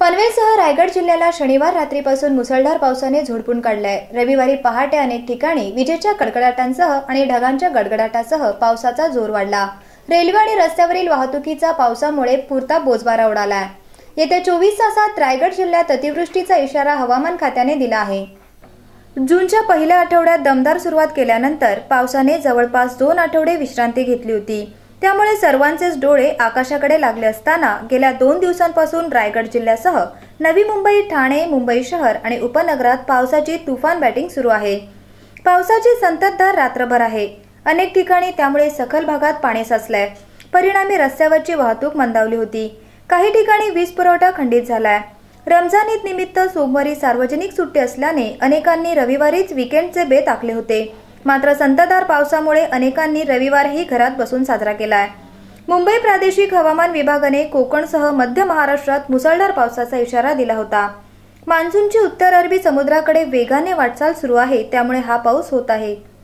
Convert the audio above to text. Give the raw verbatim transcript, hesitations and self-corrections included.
पनवेलसह रायगड जिल्ह्याला शनिवार रात्रीपासून मुसळधार पावसाने झोडपून काढलाय। रविवारी पहाटे अनेक ठिकाणी विजेच्या कडकडाटांसह आणि ढगांच्या गडगडाटासह पावसाचा जोर वाढला। रेल्वे आणि रस्त्यावरील वाहतुकीचा पावसामुळे पुरता बोजबारा उडालाय। येत्या चोवीस तासात रायगड जिल्ह्यात अतिवृष्टीचा इशारा हवामान खात्याने दिला आहे। जूनच्या पहिल्या आठवड्यात दमदार सुरुवात केल्यानंतर पावसाने जवळपास दोन आठवडे विश्रांती घेतली होती। त्यामुळे सर्वांचेच डोळे आकाशाकडे लागले असताना गेल्या दोन दिवसांपासून रायगड जिल्ह्यासह नवी मुंबई, ठाणे, मुंबई शहर आणि उपनगरात पावसाची तुफान बॅटिंग सुरू आहे। पावसाची संततधार रात्रभर आहे। अनेक ठिकाणी त्यामुळे सखल भागात पाणी साचलंय। परिणामी रस्त्यावरची वाहतूक मंदावली होती। काही ठिकाणी वीज पुरवठा खंडित झालाय। रमजान ईद निमित्त सोमवारी सार्वजनिक सुट्टी असल्याने अनेकांनी रविवारीच वीकेंडचे बेत आखले होते। मात्र संततधार पावसामुळे अनेकांनी रविवारही घरात बसून साजरा केलाय। मुंबई प्रादेशिक हवामान विभागाने कोकणसह मध्य महाराष्ट्रात मुसळधार पावसाचा इशारा दिला होता। मान्सूनची उत्तर अरबी समुद्राकडे वेगाने वाटचाल सुरू आहे, त्यामुळे हा पाऊस होत आहे।